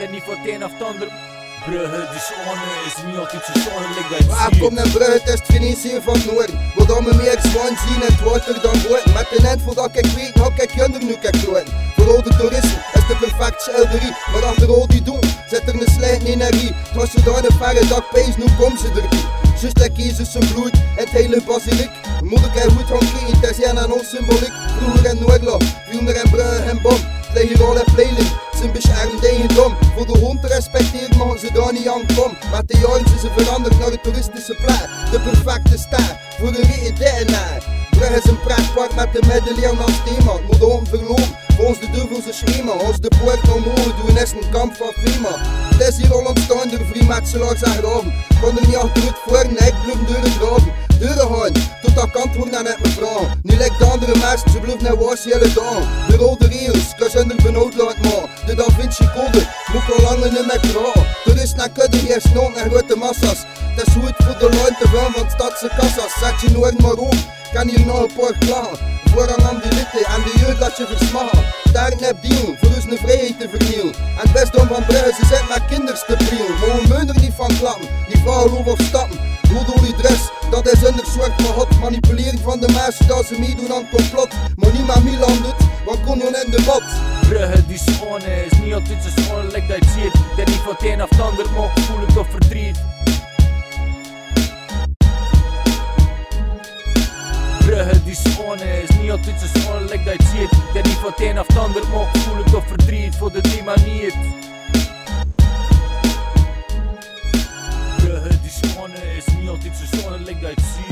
en niet voor het een of het ander. Brugge, die zone is niet altijd zo zonlijk dat je Waar ziet. komt een Brugge, het is het Venetië van het noorden. Wil me meer zwan zien en het water dan boten. Met een eind voordat ik weet, hou ik kinder nu kijk gloten. Voor al de toeristen is de perfecte schilderie. Maar achter al die doen, zit er een slijtende energie. Het was zodanig de verre dag pees, nu komt ze er niet. Just like Jezus zijn bloed en het hele basiliek. Moeilijkheid moet gaan krijgen, het is ja aan ons symboliek. Vroeger in Noordland, viel er in Brugge en bom. Het ligt hier al in Pleiling, zijn beschermd eigendom. Voor de hond te respecteren mogen ze daar niet aan komen. Met de jaren zijn ze veranderd naar de toeristische plek. De perfecte ster, voor een reïntenaar. Brugge is een pretpark met de middeleeuwen als thema. Het moet onverlopen, volgens de duivelse schema. Als de poort omhoog doen is een kamp van FEMA. Het is hier al ontstaan door vrijmetselaars en graven. Kon er niet achteruit voor, nee, ik blijf deuren graven. Deuren gaan, tot dat kant wordt naar net mijn vrouw. Nu lijkt de andere mensen, ze blijft naar was hele dag. De rode rails, kan ze er benauwd laten maken. De Da Vinci Code, moet ik al lang niet meer graven. Toerist naar kudde, die is nood naar grote massa's. Het is goed voor de luid te veel van stadse kassas. Zet je nooit maar op, kan hier nog een paar klagen. Voorrang aan die litte en de jeugd laat je versmagen. Daar nep deal, voor ons een vrijheid te vernielen. En het best om van Brugge, ze zijn met kinders te prielen. Maar we moeten er niet van klappen, die vrouwen lopen of stappen. Rodolie dress, dat is onder zwart maar hot. Manipulering van de mensen dat ze meedoen aan het complot. Maar niet maar Milan doet, want kon je in de bad. Brugge, die zone is niet altijd zo zonlijk dat je ziet. Dat niet voor het een of het ander mag voelen of verdriet. Brugge, die zone is niet altijd zo zonlijk dat je ziet. Dat niet voor het een of het ander mag voelen of verdriet. Voor de die manier. Brugge, die zone is niet altijd zo zonlijk dat je ziet.